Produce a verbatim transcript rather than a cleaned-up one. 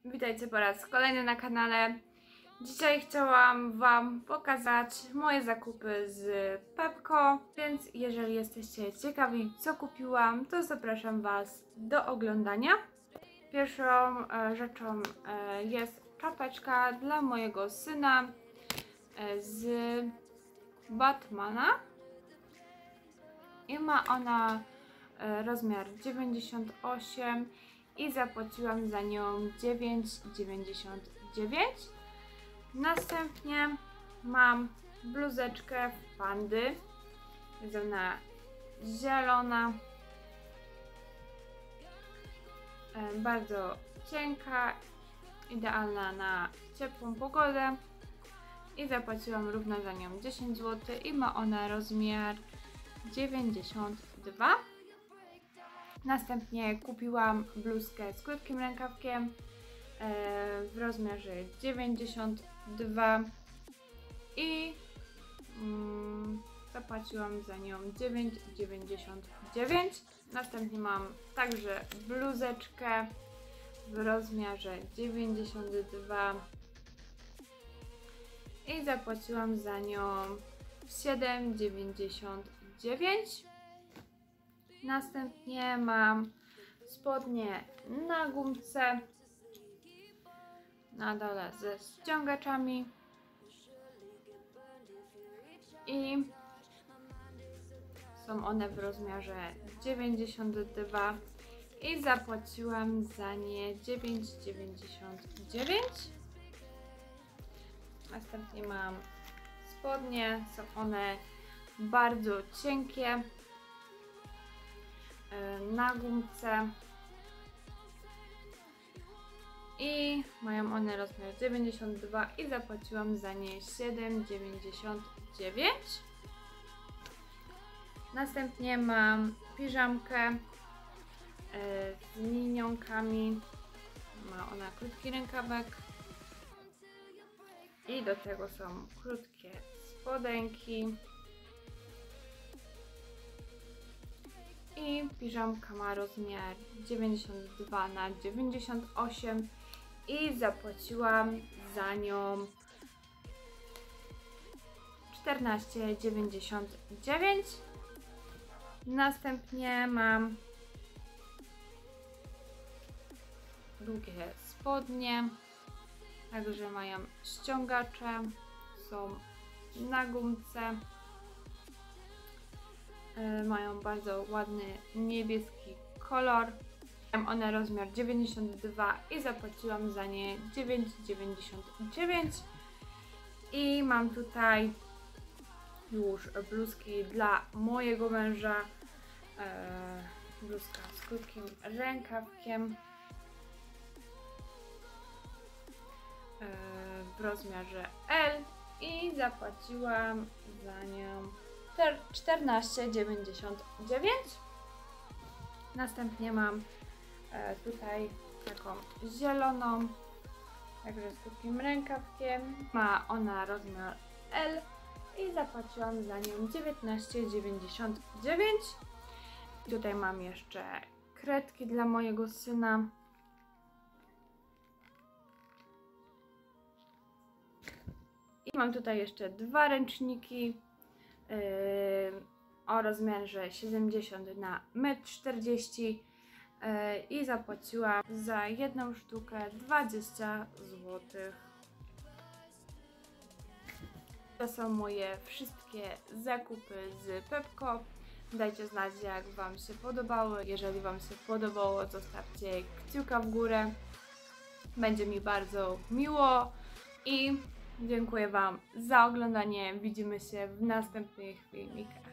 Witajcie po raz kolejny na kanale. Dzisiaj chciałam Wam pokazać moje zakupy z Pepco, więc jeżeli jesteście ciekawi, co kupiłam, to zapraszam Was do oglądania. Pierwszą e, rzeczą e, jest czapeczka dla mojego syna e, z Batmana i ma ona e, rozmiar dziewięćdziesiąt osiem i zapłaciłam za nią dziewięć dziewięćdziesiąt dziewięć. Następnie mam bluzeczkę w pandy, jest ona zielona, e, bardzo cienka, idealna na ciepłą pogodę i zapłaciłam równo za nią dziesięć złotych i ma ona rozmiar dziewięćdziesiąt dwa. Następnie kupiłam bluzkę z krótkim rękawkiem e, w rozmiarze dziewięćdziesiąt dwa i mm, zapłaciłam za nią dziewięć dziewięćdziesiąt dziewięć. Następnie mam także bluzeczkę w rozmiarze dziewięćdziesiąt dwa i zapłaciłam za nią siedem dziewięćdziesiąt dziewięć. Następnie mam spodnie na gumce na dole ze ściągaczami i są one w rozmiarze dziewięćdziesiąt dwa i zapłaciłam za nie dziewięć dziewięćdziesiąt dziewięć. Następnie mam spodnie, są one bardzo cienkie na gumce i mają one rozmiar dziewięćdziesiąt dwa i zapłaciłam za nie siedem dziewięćdziesiąt dziewięć. Następnie mam piżamkę z minionkami, ma ona krótki rękawek i do tego są krótkie spodenki. I piżamka ma rozmiar dziewięćdziesiąt dwa na dziewięćdziesiąt osiem i zapłaciłam za nią czternaście dziewięćdziesiąt dziewięć. Następnie mam długie spodnie, także mają ściągacze, są na gumce. Mają bardzo ładny niebieski kolor. Mam one rozmiar dziewięćdziesiąt dwa i zapłaciłam za nie dziewięć dziewięćdziesiąt dziewięć. I mam tutaj już bluzki dla mojego męża. Eee, bluzka z krótkim rękawkiem eee, w rozmiarze L i zapłaciłam za nią czternaście dziewięćdziesiąt dziewięć. Następnie mam e, tutaj taką zieloną, także z krótkim rękawkiem. Ma ona rozmiar L i zapłaciłam za nią dziewiętnaście dziewięćdziesiąt dziewięć. Tutaj mam jeszcze kredki dla mojego syna. I mam tutaj jeszcze dwa ręczniki Yy, o rozmiarze siedemdziesiąt na metr czterdzieści yy, i zapłaciłam za jedną sztukę dwadzieścia złotych. To są moje wszystkie zakupy z Pepco. Dajcie znać, jak Wam się podobało. Jeżeli Wam się podobało, zostawcie kciuka w górę. Będzie mi bardzo miło i dziękuję Wam za oglądanie. Widzimy się w następnych filmikach.